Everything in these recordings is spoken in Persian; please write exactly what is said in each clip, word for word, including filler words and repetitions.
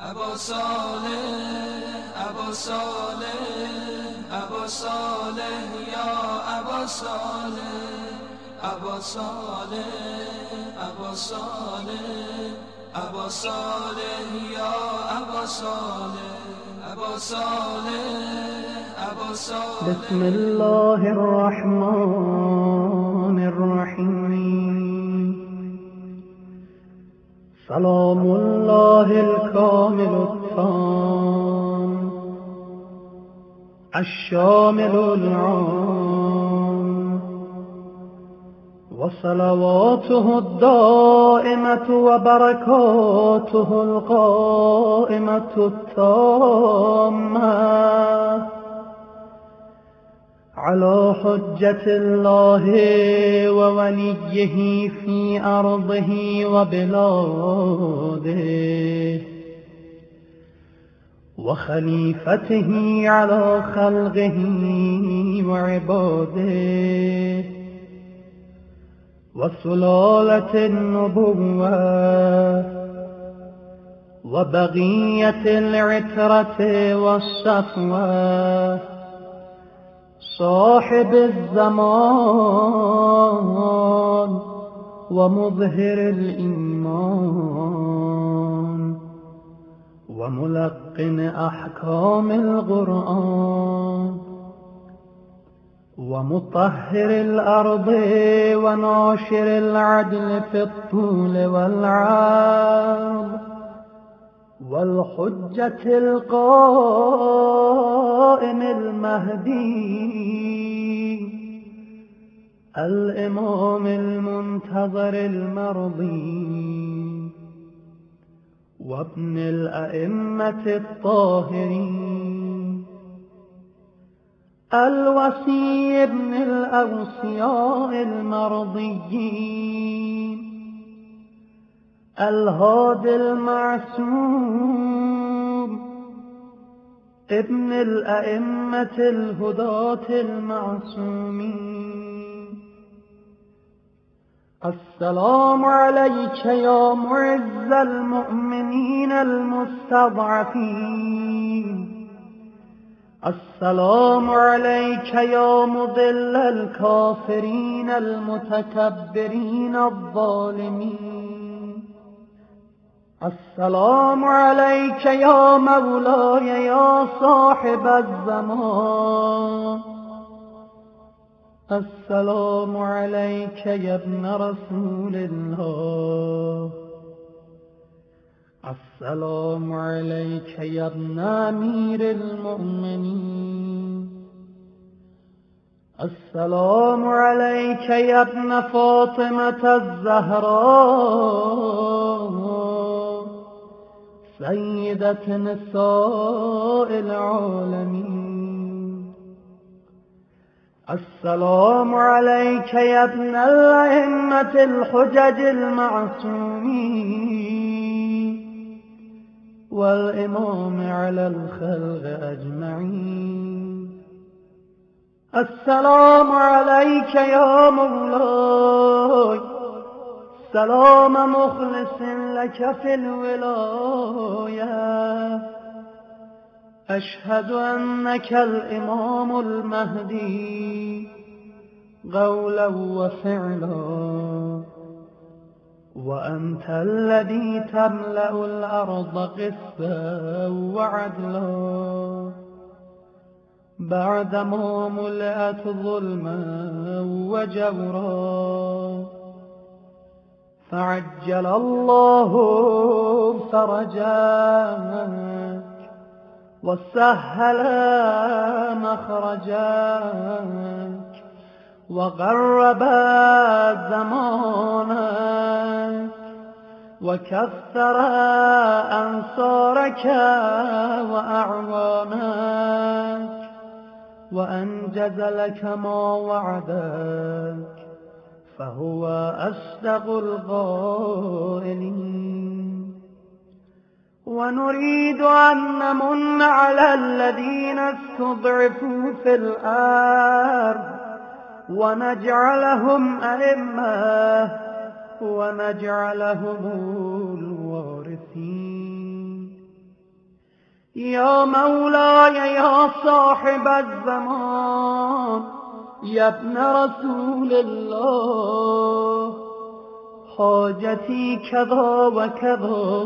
ابا صالح ابا صالح ابا صالح یا ابا صالح ابا صالح ابا صالح ابا صالح یا ابا صالح ابا صالح ابا صالح. بسم الله الرحمن الرحیم. سلام الله الكامل التام الشامل العام وصلواته الدائمة وبركاته القائمة التامة على حجة الله ووليه في أرضه وبلاده وخليفته على خلقه وعباده وسلالة النبوة وبقية العترة والصفوة صاحب الزمان ومظهر الإيمان وملقن أحكام القرآن ومطهر الأرض وناشر العدل في الطول والعرض والحجة القائم المهدي الإمام المنتظر المرضي وابن الأئمة الطاهرين الوصي ابن الأوصياء المرضيين الهادي المعصوم ابن الأئمة الهداة المعصومين. السلام عليك يا معز المؤمنين المستضعفين. السلام عليك يا مضل الكافرين المتكبرين الظالمين. السلام عليك يا مولاي يا صاحب الزمان. السلام عليك يا ابن رسول الله. السلام عليك يا ابن أمير المؤمنين. السلام عليك يا ابن فاطمة الزهراء سيدة نساء العالمين. السلام عليك يا ابن الأئمة الحجج المعصومين والإمام على الخلق أجمعين. السلام عليك يا مولاي سلام مخلص لك في الولاية. أشهد أنك الإمام المهدي قولا وفعلا وأنت الذي تملأ الأرض قسطا وعدلا بعدما ملأت ظلما وجورا. فعجل الله فرجاك وسهل مخرجاك وقرب زمانك وكثر أنصارك وأعوانك وأنجز لك ما وعدك فهو أصدق القائلين. ونريد أن نمن على الذين استضعفوا في الأرض ونجعلهم أئمة ونجعلهم الوارثين. يا مولاي يا صاحب الزمان يا ابن رسول الله حاجتي كذا وكذا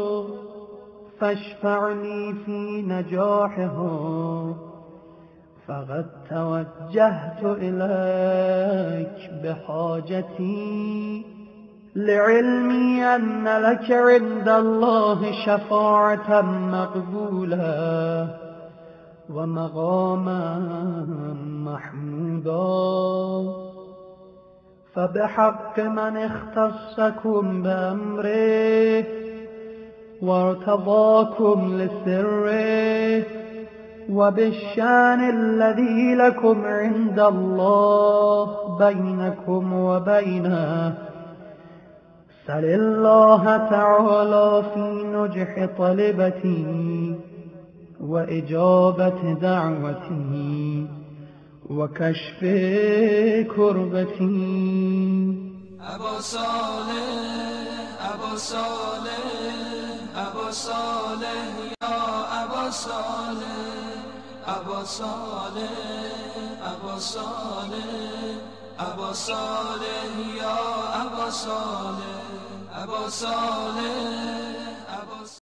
فاشفع لي في نجاحها فقد توجهت إليك بحاجتي لعلمي أن لك عند الله شفاعة مقبولة ومقاما محمودا فبحق من اختصكم بأمره وارتضاكم لسره وبالشان الذي لكم عند الله بينكم وبينه سل الله تعالى في نجح طلبتي وإجابة دعوتي وكشف كربتي. ابا صالح ابا صالح ابا صالح يا ابا صالح ابا صالح ابا صالح ابا صالح يا ابا صالح ابا صالح